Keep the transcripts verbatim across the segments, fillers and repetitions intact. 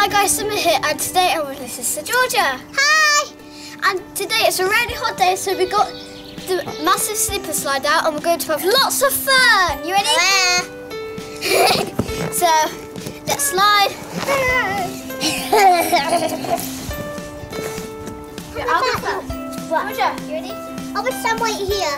Hi guys, Summer here, and today I'm with my sister Georgia. Hi! And today it's a really hot day, so we got the massive slipper slide out and we're going to have lots of fun. You ready? Yeah. So, let's slide. I'll go first. Georgia, you ready? I'll be somewhere here.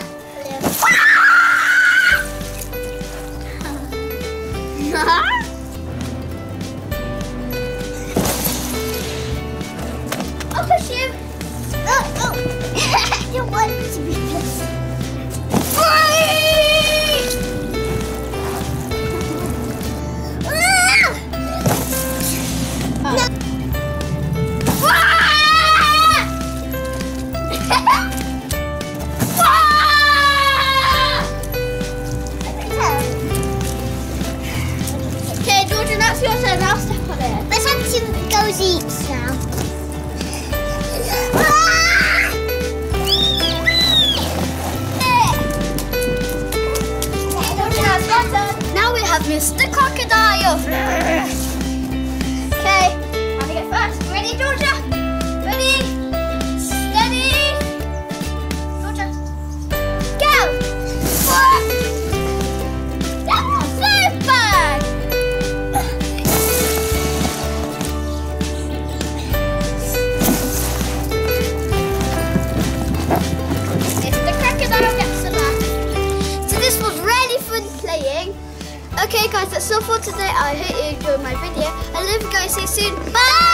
I'll push you. Oh, oh. I don't want to be pushed. Okay, Georgia, that's your turn. I'll step on it. Let's have some goes eats now. Now we have Mister Crocodile. Okay, I'm gonna get first. Ready, Georgia? Ready? Steady. Georgia, go! That was so fun! Mister Crocodile gets the last. So this was really fun playing. Okay guys, that's all for today. I hope you enjoyed my video. I love you guys. See you soon. Bye!